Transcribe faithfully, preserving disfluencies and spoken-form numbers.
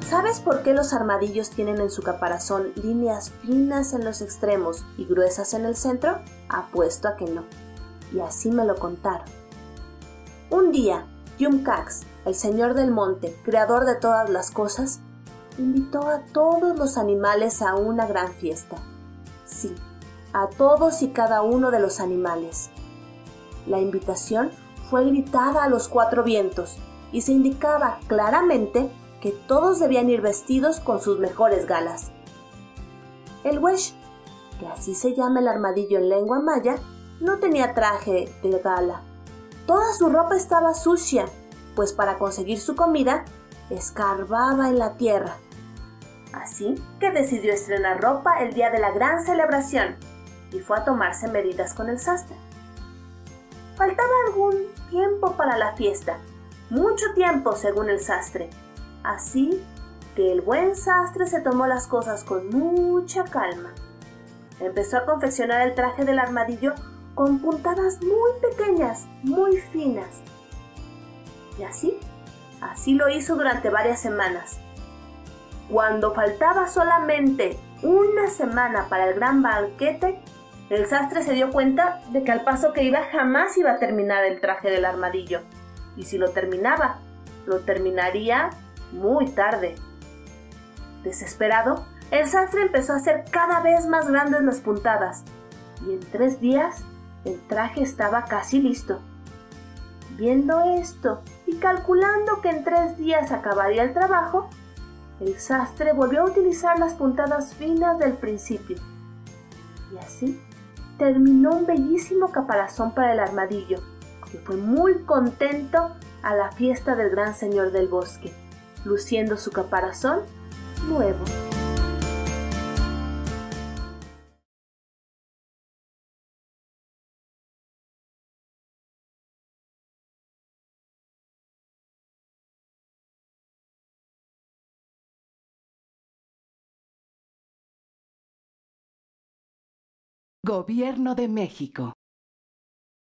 ¿Sabes por qué los armadillos tienen en su caparazón líneas finas en los extremos y gruesas en el centro? Apuesto a que no. Y así me lo contaron. Un día, Yum-Cax, el señor del monte, creador de todas las cosas, invitó a todos los animales a una gran fiesta. Sí, a todos y cada uno de los animales. La invitación fue gritada a los cuatro vientos y se indicaba claramente que todos debían ir vestidos con sus mejores galas. El Wesh, que así se llama el armadillo en lengua maya, no tenía traje de gala. Toda su ropa estaba sucia, pues para conseguir su comida, escarbaba en la tierra. Así que decidió estrenar ropa el día de la gran celebración y fue a tomarse medidas con el sastre. Faltaba algún tiempo para la fiesta, mucho tiempo según el sastre. Así que el buen sastre se tomó las cosas con mucha calma. Empezó a confeccionar el traje del armadillo con puntadas muy pequeñas, muy finas. Y así, así lo hizo durante varias semanas. Cuando faltaba solamente una semana para el gran banquete, el sastre se dio cuenta de que al paso que iba jamás iba a terminar el traje del armadillo. Y si lo terminaba, lo terminaría muy tarde. Desesperado, el sastre empezó a hacer cada vez más grandes las puntadas y en tres días el traje estaba casi listo. Viendo esto y calculando que en tres días acabaría el trabajo, el sastre volvió a utilizar las puntadas finas del principio. Y así terminó un bellísimo caparazón para el armadillo, que fue muy contento a la fiesta del gran señor del bosque, luciendo su caparazón nuevo. Gobierno de México.